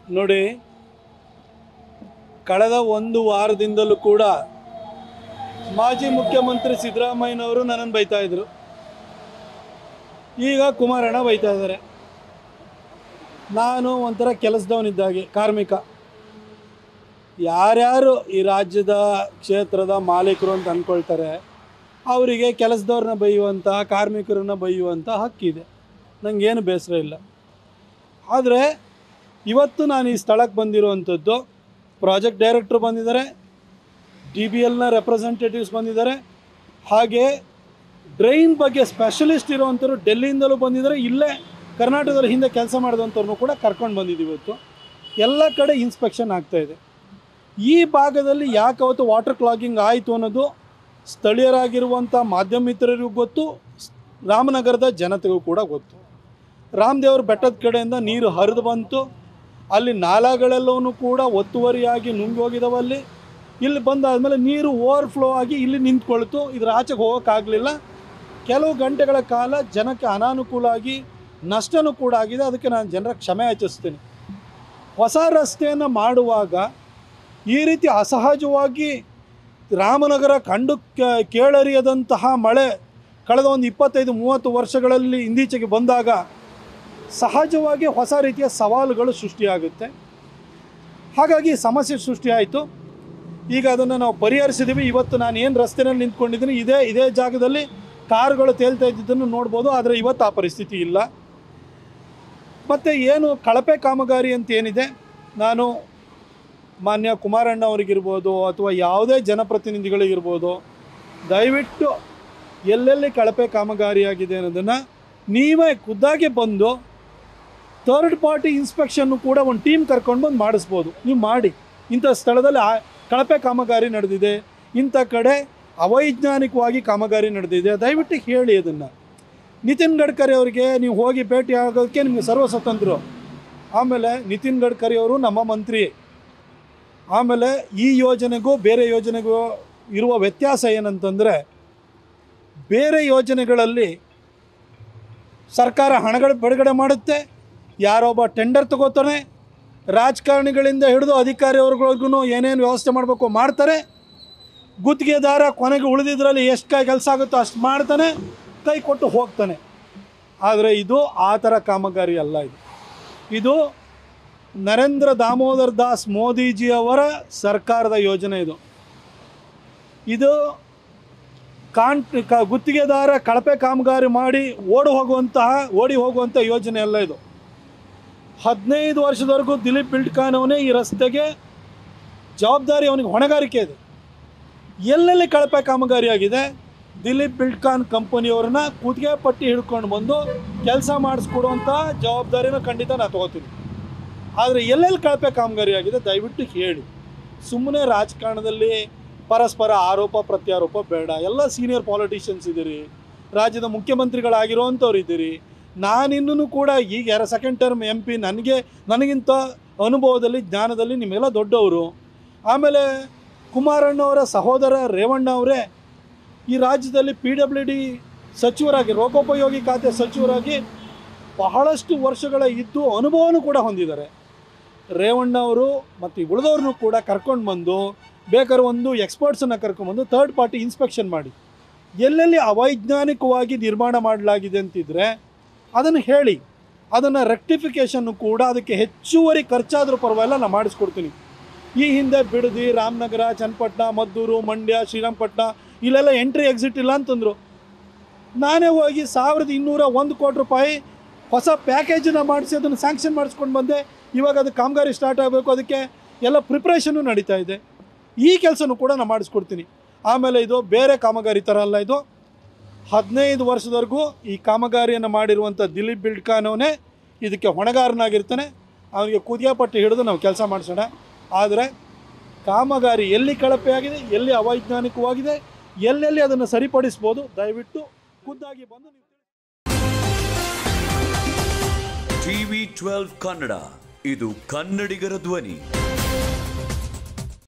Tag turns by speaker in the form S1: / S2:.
S1: ನೋಡಿ, ಕಳೆದ ಒಂದು ವಾರದಿಂದಲೂ ಕೂಡ ಮಾಜಿ ಮುಖ್ಯಮಂತ್ರಿ ಸಿದ್ದರಾಮಯ್ಯನವರು ನನ್ನನ್ನು ಬೈತಾ ಇದ್ರು. ಈಗ ಕುಮಾರಣ್ಣ ಬೈತಾ ಇದ್ದಾರೆ. ನಾನು ಒಂಥರ ಕೆಲಸದವನಿದ್ದಾಗೆ, ಕಾರ್ಮಿಕ. ಯಾರ್ಯಾರು ಈ ರಾಜ್ಯದ ಕ್ಷೇತ್ರದ ಮಾಲೀಕರು ಅಂತ ಅಂದ್ಕೊಳ್ತಾರೆ ಅವರಿಗೆ ಕೆಲಸದವ್ರನ್ನ ಬೈಯುವಂಥ, ಕಾರ್ಮಿಕರನ್ನ ಬೈಯುವಂಥ ಹಕ್ಕಿದೆ. ನನಗೇನು ಬೇಸರ ಇಲ್ಲ. ಆದರೆ ಇವತ್ತು ನಾನು ಈ ಸ್ಥಳಕ್ಕೆ ಬಂದಿರುವಂಥದ್ದು, ಪ್ರಾಜೆಕ್ಟ್ ಡೈರೆಕ್ಟ್ರು ಬಂದಿದ್ದಾರೆ, DBLನ ರೆಪ್ರೆಸೆಂಟೇಟಿವ್ಸ್ ಬಂದಿದ್ದಾರೆ, ಹಾಗೆ ಡ್ರೈನ್ ಬಗ್ಗೆ ಸ್ಪೆಷಲಿಸ್ಟ್ ಇರೋವಂಥವ್ರು ಡೆಲ್ಲಿಯಿಂದಲೂ ಬಂದಿದ್ದಾರೆ. ಇಲ್ಲೇ ಕರ್ನಾಟಕದಲ್ಲಿ ಹಿಂದೆ ಕೆಲಸ ಮಾಡಿದಂಥವ್ರನ್ನೂ ಕೂಡ ಕರ್ಕೊಂಡು ಬಂದಿದ್ದೀವಿ. ಇವತ್ತು ಎಲ್ಲ ಕಡೆ ಇನ್ಸ್ಪೆಕ್ಷನ್ ಆಗ್ತಾಯಿದೆ. ಈ ಭಾಗದಲ್ಲಿ ಯಾಕೆ ಅವತ್ತು ವಾಟರ್ ಕ್ಲಾಗಿಂಗ್ ಆಯಿತು ಅನ್ನೋದು ಸ್ಥಳೀಯರಾಗಿರುವಂಥ ಮಾಧ್ಯಮ ಮಿತ್ರರಿಗೂ ಗೊತ್ತು, ರಾಮನಗರದ ಜನತೆಗೂ ಕೂಡ ಗೊತ್ತು. ರಾಮದೇವ್ರ ಬೆಟ್ಟದ ಕಡೆಯಿಂದ ನೀರು ಹರಿದು ಬಂತು. ಅಲ್ಲಿ ನಾಲಾಗಳೆಲ್ಲವೂ ಕೂಡ ಒತ್ತುವರಿಯಾಗಿ ನುಂಗಿ ಹೋಗಿದಾವಲ್ಲಿ. ಇಲ್ಲಿ ಬಂದಾದಮೇಲೆ ನೀರು ಓವರ್ಫ್ಲೋ ಆಗಿ ಇಲ್ಲಿ ನಿಂತ್ಕೊಳ್ತು. ಇದರ ಆಚೆಗೆ ಹೋಗೋಕ್ಕಾಗಲಿಲ್ಲ. ಕೆಲವು ಗಂಟೆಗಳ ಕಾಲ ಜನಕ್ಕೆ ಅನಾನುಕೂಲ ಆಗಿ ನಷ್ಟನೂ ಕೂಡ ಆಗಿದೆ. ಅದಕ್ಕೆ ನಾನು ಜನರ ಕ್ಷಮೆ ಯಾಚಿಸ್ತೀನಿ. ಹೊಸ ರಸ್ತೆಯನ್ನು ಮಾಡುವಾಗ ಈ ರೀತಿ ಅಸಹಜವಾಗಿ ರಾಮನಗರ ಕಂಡು ಕೇಳರಿಯದಂತಹ ಮಳೆ ಕಳೆದ ಒಂದು 25-30 ವರ್ಷಗಳಲ್ಲಿ ಇಂದೀಚೆಗೆ ಬಂದಾಗ ಸಹಜವಾಗಿ ಹೊಸ ರೀತಿಯ ಸವಾಲುಗಳು ಸೃಷ್ಟಿಯಾಗುತ್ತೆ. ಹಾಗಾಗಿ ಸಮಸ್ಯೆ ಸೃಷ್ಟಿಯಾಯಿತು. ಈಗ ಅದನ್ನು ನಾವು ಪರಿಹರಿಸಿದ್ದೀವಿ. ಇವತ್ತು ನಾನು ಏನು ರಸ್ತೆಯಲ್ಲಿ ನಿಂತ್ಕೊಂಡಿದ್ದೀನಿ, ಇದೇ ಜಾಗದಲ್ಲಿ ಕಾರುಗಳು ತೇಲ್ತಾ ಇದ್ದಿದ್ದನ್ನು ನೋಡ್ಬೋದು. ಆದರೆ ಇವತ್ತು ಆ ಪರಿಸ್ಥಿತಿ ಇಲ್ಲ. ಮತ್ತು ಏನು ಕಳಪೆ ಕಾಮಗಾರಿ ಅಂತ ಏನಿದೆ, ನಾನು ಮಾನ್ಯ ಕುಮಾರಣ್ಣ ಅವರಿಗಿರ್ಬೋದು ಅಥವಾ ಯಾವುದೇ ಜನಪ್ರತಿನಿಧಿಗಳಿಗಿರ್ಬೋದು, ದಯವಿಟ್ಟು ಎಲ್ಲೆಲ್ಲಿ ಕಳಪೆ ಕಾಮಗಾರಿಯಾಗಿದೆ ಅನ್ನೋದನ್ನು ನೀವೇ ಖುದ್ದಾಗಿ ಬಂದು ಥರ್ಡ್ ಪಾರ್ಟಿ ಇನ್ಸ್ಪೆಕ್ಷನ್ನು ಕೂಡ ಒಂದು ಟೀಮ್ ಕರ್ಕೊಂಡು ಬಂದು ಮಾಡಿಸ್ಬೋದು. ನೀವು ಮಾಡಿ, ಇಂಥ ಸ್ಥಳದಲ್ಲಿ ಕಳಪೆ ಕಾಮಗಾರಿ ನಡೆದಿದೆ, ಇಂಥ ಕಡೆ ಅವೈಜ್ಞಾನಿಕವಾಗಿ ಕಾಮಗಾರಿ ನಡೆದಿದೆ, ದಯವಿಟ್ಟು ಹೇಳಿ ಅದನ್ನು. ನಿತಿನ್ ಗಡ್ಕರಿ ಅವರಿಗೆ ನೀವು ಹೋಗಿ ಭೇಟಿ ಆಗೋದಕ್ಕೆ ನಿಮಗೆ ಸರ್ವ ಸ್ವತಂತ್ರರು. ಆಮೇಲೆ ನಿತಿನ್ ಗಡ್ಕರಿ ಅವರು ನಮ್ಮ ಮಂತ್ರಿ. ಆಮೇಲೆ ಈ ಯೋಜನೆಗೂ ಬೇರೆ ಯೋಜನೆಗೂ ಇರುವ ವ್ಯತ್ಯಾಸ ಏನಂತಂದರೆ, ಬೇರೆ ಯೋಜನೆಗಳಲ್ಲಿ ಸರ್ಕಾರ ಹಣಗಳು ಬಿಡುಗಡೆ ಮಾಡುತ್ತೆ, ಯಾರೊಬ್ಬ ಟೆಂಡರ್ ತಗೋತಾನೆ, ರಾಜಕಾರಣಿಗಳಿಂದ ಹಿಡಿದು ಅಧಿಕಾರಿಯವ್ರಿಗೂ ಏನೇನು ವ್ಯವಸ್ಥೆ ಮಾಡಬೇಕು ಮಾಡ್ತಾರೆ, ಗುತ್ತಿಗೆದಾರ ಕೊನೆಗೆ ಉಳಿದಿದ್ರಲ್ಲಿ ಎಷ್ಟು ಕೆಲಸ ಆಗುತ್ತೋ ಅಷ್ಟು ಮಾಡ್ತಾನೆ, ಕೈ ಕೊಟ್ಟು ಹೋಗ್ತಾನೆ. ಆದರೆ ಇದು ಆ ಥರ ಕಾಮಗಾರಿ ಅಲ್ಲ. ಇದು ನರೇಂದ್ರ ದಾಮೋದರ್ ದಾಸ್ ಮೋದಿಜಿಯವರ ಸರ್ಕಾರದ ಯೋಜನೆ. ಇದು ಗುತ್ತಿಗೆದಾರ ಕಳಪೆ ಕಾಮಗಾರಿ ಮಾಡಿ ಓಡಿ ಹೋಗುವಂಥ ಯೋಜನೆ ಅಲ್ಲ. ಇದು 15 ವರ್ಷದವರೆಗೂ ದಿಲೀಪ್ ಬಿಲ್ಡ್ಕಾನ್ ಅವನೇ ಈ ರಸ್ತೆಗೆ ಜವಾಬ್ದಾರಿ, ಅವನಿಗೆ ಹೊಣೆಗಾರಿಕೆ ಇದೆ. ಎಲ್ಲೆಲ್ಲಿ ಕಳಪೆ ಕಾಮಗಾರಿ ಆಗಿದೆ, ದಿಲೀಪ್ ಬಿಲ್ಡ್ಕಾನ್ ಕಂಪನಿಯವ್ರನ್ನ ಕೂತ್ಗೆ ಪಟ್ಟಿ ಹಿಡ್ಕೊಂಡು ಬಂದು ಕೆಲಸ ಮಾಡಿಸ್ಕೊಡುವಂಥ ಜವಾಬ್ದಾರಿನ ಖಂಡಿತ ನಾನು ತೊಗೋತೀನಿ. ಆದರೆ ಎಲ್ಲೆಲ್ಲಿ ಕಳಪೆ ಕಾಮಗಾರಿ ಆಗಿದೆ ದಯವಿಟ್ಟು ಹೇಳಿ. ಸುಮ್ಮನೆ ರಾಜಕಾರಣದಲ್ಲಿ ಪರಸ್ಪರ ಆರೋಪ ಪ್ರತ್ಯಾರೋಪ ಬೇಡ. ಎಲ್ಲ ಸೀನಿಯರ್ ಪಾಲಿಟಿಷಿಯನ್ಸ್ ಇದ್ದೀರಿ, ರಾಜ್ಯದ ಮುಖ್ಯಮಂತ್ರಿಗಳಾಗಿರೋವಂಥವ್ರು ಇದ್ದೀರಿ. ನಾನಿನ್ನೂ ಕೂಡ ಈಗ ಸೆಕೆಂಡ್ ಟರ್ಮ್ MP, ನನಗಿಂತ ಅನುಭವದಲ್ಲಿ ಜ್ಞಾನದಲ್ಲಿ ನಿಮ್ಮೆಲ್ಲ ದೊಡ್ಡವರು. ಆಮೇಲೆ ಕುಮಾರಣ್ಣವರ ಸಹೋದರ ರೇವಣ್ಣ ಅವರೇ ಈ ರಾಜ್ಯದಲ್ಲಿ PWD ಸಚಿವರಾಗಿ, ಲೋಕೋಪಯೋಗಿ ಖಾತೆ ಸಚಿವರಾಗಿ ಬಹಳಷ್ಟು ವರ್ಷಗಳ ಇದ್ದು ಅನುಭವನೂ ಕೂಡ ಹೊಂದಿದ್ದಾರೆ. ರೇವಣ್ಣ ಅವರು ಮತ್ತು ಉಳಿದವ್ರನ್ನೂ ಕೂಡ ಕರ್ಕೊಂಡು ಬಂದು, ಬೇಕಾದ್ರೆ ಒಂದು ಎಕ್ಸ್ಪರ್ಟ್ಸನ್ನು ಕರ್ಕೊಂಡ್ಬಂದು ಥರ್ಡ್ ಪಾರ್ಟಿ ಇನ್ಸ್ಪೆಕ್ಷನ್ ಮಾಡಿ, ಎಲ್ಲೆಲ್ಲಿ ಅವೈಜ್ಞಾನಿಕವಾಗಿ ನಿರ್ಮಾಣ ಮಾಡಲಾಗಿದೆ ಅಂತಿದ್ರೆ ಅದನ್ನು ಹೇಳಿ, ಅದನ್ನು ರೆಕ್ಟಿಫಿಕೇಷನ್ನು ಕೂಡ ಅದಕ್ಕೆ ಹೆಚ್ಚುವರಿ ಖರ್ಚಾದರೂ ಪರವಾಗಿಲ್ಲ, ನಾನು ಮಾಡಿಸ್ಕೊಡ್ತೀನಿ. ಈ ಹಿಂದೆ ಬಿಡದಿ, ರಾಮನಗರ, ಚನ್ನಪಟ್ಟಣ, ಮದ್ದೂರು, ಮಂಡ್ಯ, ಶ್ರೀರಂಗಪಟ್ಟಣ ಇಲ್ಲೆಲ್ಲ ಎಂಟ್ರಿ ಎಕ್ಸಿಟ್ ಇಲ್ಲ ಅಂತಂದರು. ನಾನೇ ಹೋಗಿ 1201 ಕೋಟಿ ರೂಪಾಯಿ ಹೊಸ ಪ್ಯಾಕೇಜನ್ನು ಮಾಡಿಸಿ ಅದನ್ನು ಸ್ಯಾಂಕ್ಷನ್ ಮಾಡಿಸ್ಕೊಂಡು ಬಂದೆ. ಇವಾಗ ಅದು ಕಾಮಗಾರಿ ಸ್ಟಾರ್ಟ್ ಆಗಬೇಕು, ಅದಕ್ಕೆ ಎಲ್ಲ ಪ್ರಿಪ್ರೇಷನ್ನು ನಡೀತಾ ಇದೆ. ಈ ಕೆಲಸನೂ ಕೂಡ ನಾನು ಮಾಡಿಸ್ಕೊಡ್ತೀನಿ. ಆಮೇಲೆ ಇದು ಬೇರೆ ಕಾಮಗಾರಿ ಥರ ಅಲ್ಲ. ಇದು 15 ವರ್ಷದವರೆಗೂ ಈ ಕಾಮಗಾರಿಯನ್ನು ಮಾಡಿರುವಂಥ ದಿಲೀಪ್ ಬಿಲ್ಡ್ಕಾನ್ ಅವನೇ ಇದಕ್ಕೆ ಹೊಣೆಗಾರನಾಗಿರ್ತಾನೆ. ಅವನಿಗೆ ಕುದಿಗೆ ಪಟ್ಟಿ ಹಿಡಿದು ನಾವು ಕೆಲಸ ಮಾಡಿಸೋಣ. ಆದರೆ ಕಾಮಗಾರಿ ಎಲ್ಲಿ ಕಳಪೆಯಾಗಿದೆ, ಎಲ್ಲಿ ಅವೈಜ್ಞಾನಿಕವಾಗಿದೆ, ಎಲ್ಲೆಲ್ಲಿ ಅದನ್ನು ಸರಿಪಡಿಸ್ಬೋದು, ದಯವಿಟ್ಟು ಖುದ್ದಾಗಿ ಬಂದು
S2: TV12 ಕನ್ನಡ, ಇದು ಕನ್ನಡಿಗರ ಧ್ವನಿ.